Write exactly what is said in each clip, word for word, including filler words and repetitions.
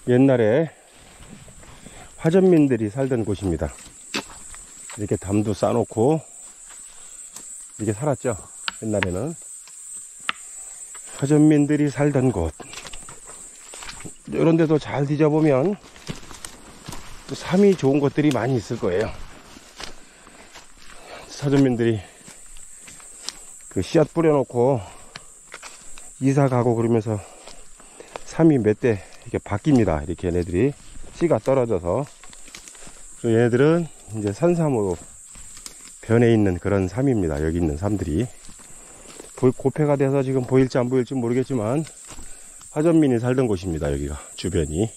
옛날에 화전민들이 살던 곳입니다. 이렇게 담도 쌓아놓고 이렇게 살았죠. 옛날에는 화전민들이 살던 곳. 이런 데도 잘 뒤져보면 삶이 좋은 것들이 많이 있을 거예요. 화전민들이 그 씨앗 뿌려놓고 이사 가고 그러면서 삶이 몇 대 이렇게 바뀝니다. 이렇게 얘네들이 씨가 떨어져서. 얘네들은 이제 산삼으로 변해 있는 그런 삶입니다. 여기 있는 삶들이 고폐가 돼서 지금 보일지 안 보일지 모르겠지만 화전민이 살던 곳입니다. 여기가 주변이.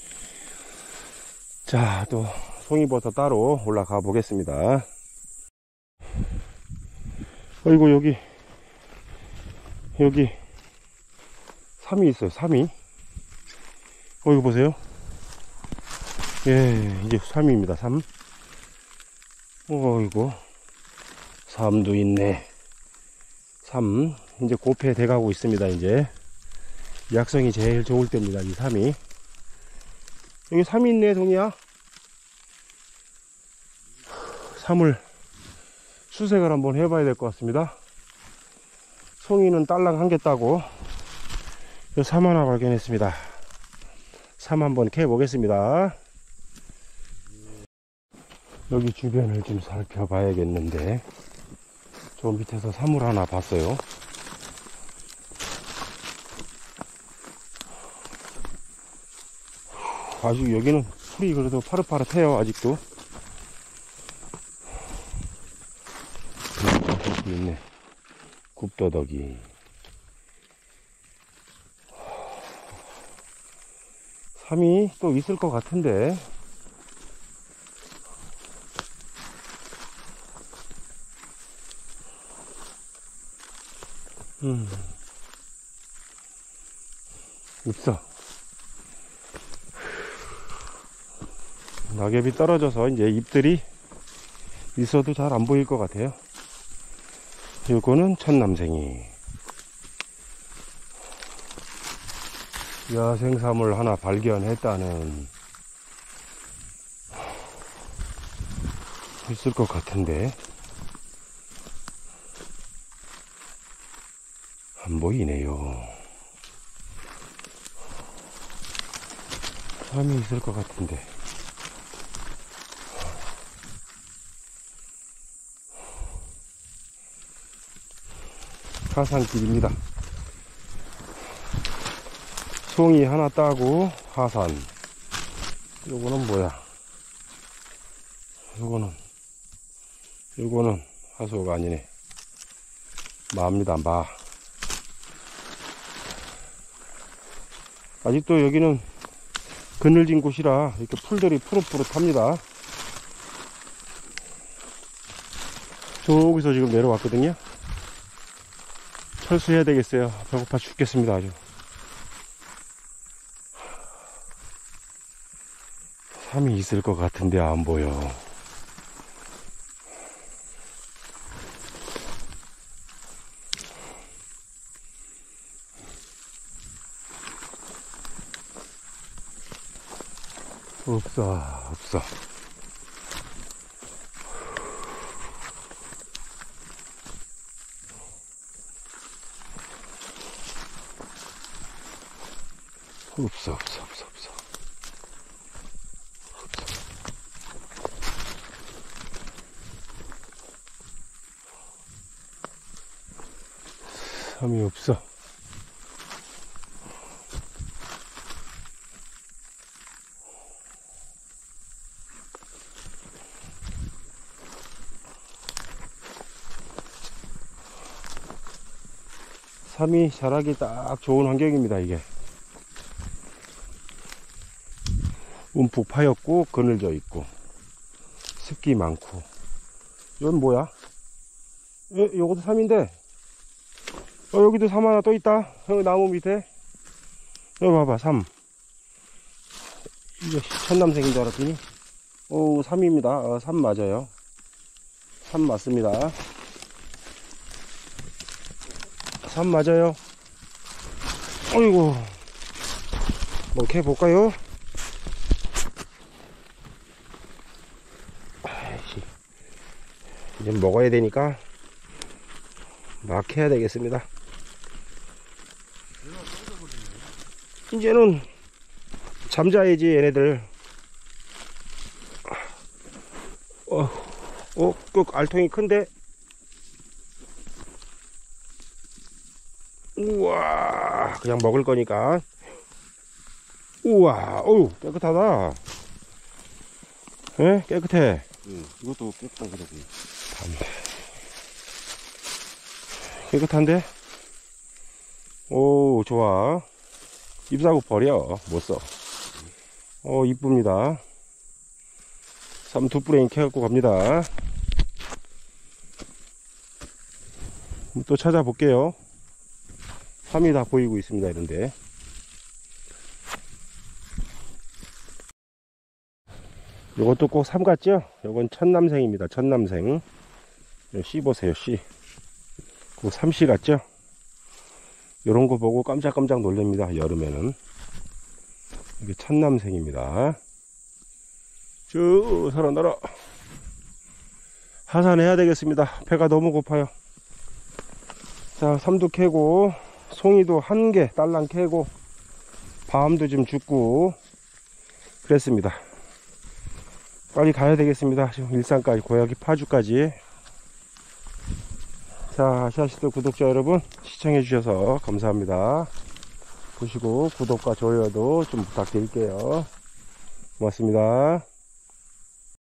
자, 또 송이버섯 따로 올라가 보겠습니다. 어이구, 여기 여기 삼이 있어요. 삼이. 어이구, 보세요. 예, 이게 삼입니다. 삼. 어이구, 삼도 있네. 삼. 이제 고패 돼가고 있습니다. 이제 약성이 제일 좋을 때입니다. 이 삼이. 여기 삼이 있네, 동이야. 삼을 수색을 한번 해봐야 될 것 같습니다. 송이는 딸랑 한 개 따고 삼 하나 발견했습니다. 삼 한번 캐 보겠습니다. 여기 주변을 좀 살펴봐야겠는데, 저 밑에서 사물 하나 봤어요. 아직 여기는 풀이 그래도 파릇파릇해요. 아직도 굽더덕이 있네. 굽더덕이. 삼이 또 있을 것 같은데. 음, 없어. 낙엽이 떨어져서 이제 잎들이 있어도 잘 안 보일 것 같아요. 요거는 천남생이. 야생삼을 하나 발견했다는. 있을 것 같은데 안 보이네요. 삼이 있을 것 같은데. 하산길입니다. 송이 하나 따고 하산. 요거는 뭐야? 요거는 요거는 하수가 아니네. 마입니다. 마. 아직도 여기는 그늘진 곳이라 이렇게 풀들이 푸릇푸릇합니다. 저기서 지금 내려왔거든요. 철수해야 되겠어요. 배고파 죽겠습니다. 아주. 삼이 있을 것 같은데 안 보여. 없어, 없어. 없어, 없어, 없어, 없어. 삼이 없어. 삼이 자라기 딱 좋은 환경입니다. 이게 움푹 파였고 그늘져 있고 습기 많고. 이건 뭐야? 에, 요것도 삼인데. 어, 여기도 삼 하나 또 있다. 여기 나무 밑에. 여기 봐봐, 삼. 이게 천남생인 줄 알았더니 오, 삼입니다. 어, 삼 맞아요. 삼 맞습니다. 삼 맞아요. 어이구, 뭐 캐볼까요? 이제 먹어야 되니까 막 해야 되겠습니다. 이제는 잠자야지 얘네들. 어, 어, 그 알통이 큰데? 우와, 그냥 먹을 거니까. 우와, 어우, 깨끗하다. 예? 깨끗해. 응, 이것도 깨끗하더라고. 담배. 깨끗한데? 오, 좋아. 잎사고 버려. 못 써. 어, 이쁩니다. 삼두 뿌레인 캐갖고 갑니다. 또 찾아볼게요. 삼이 다 보이고 있습니다, 이런데. 요것도 꼭 삼 같죠? 요건 천남생입니다. 천남생. 씨 보세요, 씨. 그 삼씨 같죠? 요런 거 보고 깜짝깜짝 놀랍니다, 여름에는. 이게 천남생입니다. 쭉 살아나라. 하산해야 되겠습니다. 배가 너무 고파요. 자, 삼두 캐고, 송이도 한 개 딸랑 캐고, 밤도 좀 죽고 그랬습니다. 빨리 가야 되겠습니다. 지금 일산까지, 고양이 파주까지. 자, 아시아시도 구독자 여러분, 시청해 주셔서 감사합니다. 보시고 구독과 좋아요도 좀 부탁드릴게요. 고맙습니다.